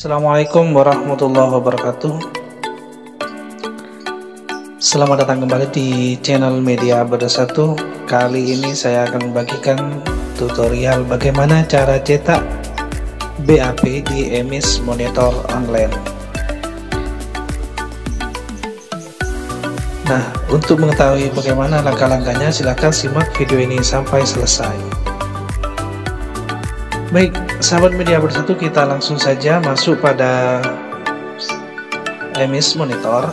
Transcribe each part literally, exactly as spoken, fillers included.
Assalamualaikum warahmatullahi wabarakatuh. Selamat datang kembali di channel Media Bersatu. Kali ini saya akan membagikan tutorial bagaimana cara cetak B A P di emis monitor online. Nah, untuk mengetahui bagaimana langkah-langkahnya, silahkan simak video ini sampai selesai. Baik, sahabat Media Bersatu, kita langsung saja masuk pada emis monitor.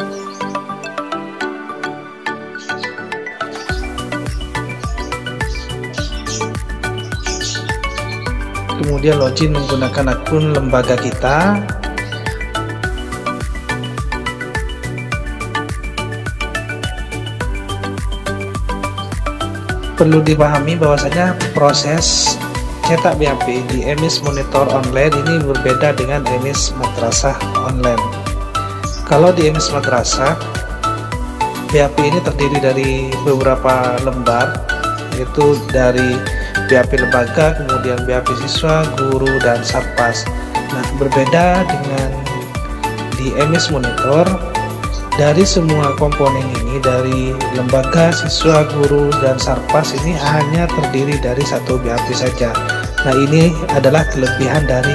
Kemudian login menggunakan akun lembaga kita. Perlu dipahami bahwasanya proses cetak B A P di emis monitor online ini berbeda dengan emis madrasah online. Kalau di emis madrasah, B A P ini terdiri dari beberapa lembar, yaitu dari B A P lembaga, kemudian B A P siswa, guru, dan satpas. Nah, berbeda dengan di emis monitor, dari semua komponen ini, dari lembaga, siswa, guru, dan satpas ini hanya terdiri dari satu B A P saja. Nah, ini adalah kelebihan dari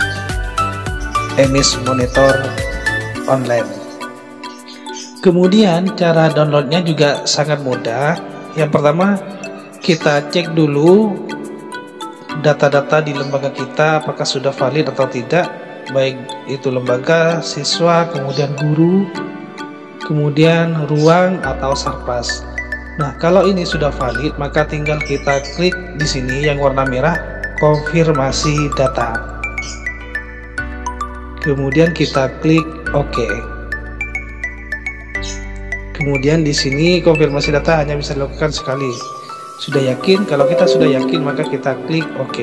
emis monitor online. Kemudian cara downloadnya juga sangat mudah. Yang pertama, kita cek dulu data-data di lembaga kita apakah sudah valid atau tidak, baik itu lembaga, siswa, kemudian guru, kemudian ruang atau satpas. Nah, kalau ini sudah valid, maka tinggal kita klik di sini yang warna merah, konfirmasi data. Kemudian kita klik OK. Kemudian di sini konfirmasi data hanya bisa dilakukan sekali. Sudah yakin? Kalau kita sudah yakin, maka kita klik OK.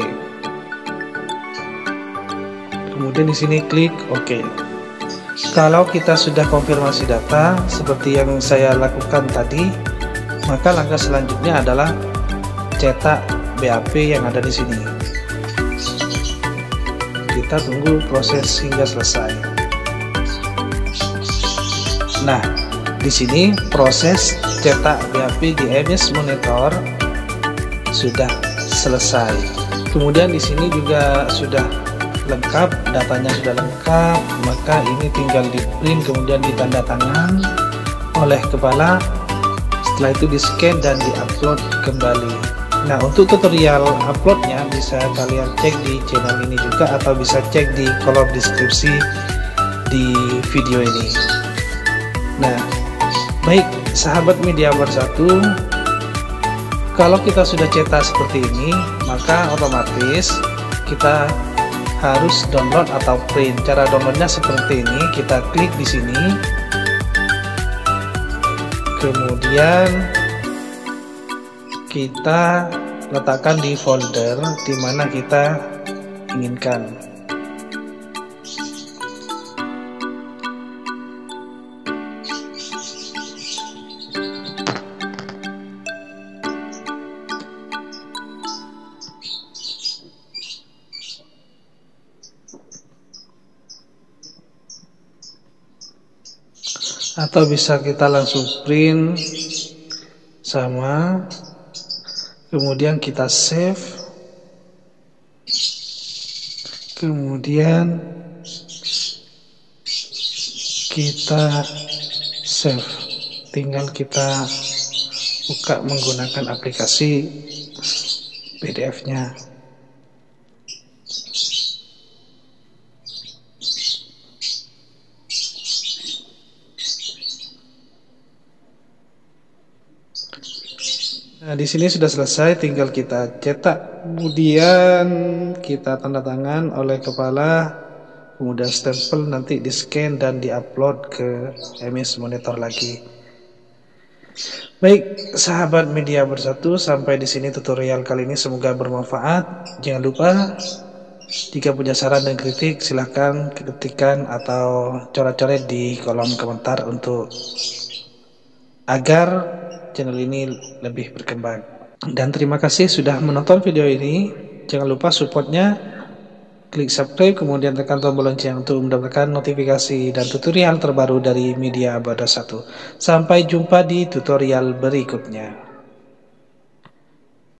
Kemudian di sini klik OK. Kalau kita sudah konfirmasi data seperti yang saya lakukan tadi, maka langkah selanjutnya adalah cetak B A P yang ada di sini. Kita tunggu proses hingga selesai. Nah, di sini proses cetak B A P di emis monitor sudah selesai. Kemudian di sini juga sudah lengkap, datanya sudah lengkap, maka ini tinggal di print kemudian ditanda tangan oleh kepala. Setelah itu di scan dan di upload kembali. Nah, untuk tutorial uploadnya bisa kalian cek di channel ini juga, atau bisa cek di kolom deskripsi di video ini. Nah, baik sahabat Media Bersatu, kalau kita sudah cetak seperti ini, maka otomatis kita harus download atau print. Cara downloadnya seperti ini, kita klik di sini, kemudian kita letakkan di folder di mana kita inginkan. Atau bisa kita langsung print sama, kemudian kita save, kemudian kita save. Tinggal kita buka menggunakan aplikasi P D F-nya. Nah, di sini sudah selesai, tinggal kita cetak, kemudian kita tanda tangan oleh kepala, kemudian stempel, nanti di scan dan diupload ke emis monitor lagi. Baik, sahabat Media Bersatu, sampai di sini tutorial kali ini, semoga bermanfaat. Jangan lupa jika punya saran dan kritik, silahkan ketikkan atau coret-coret di kolom komentar untuk agar channel ini lebih berkembang. Dan terima kasih sudah menonton video ini. Jangan lupa supportnya klik subscribe, kemudian tekan tombol lonceng untuk mendapatkan notifikasi dan tutorial terbaru dari Media Abada satu. Sampai jumpa di tutorial berikutnya.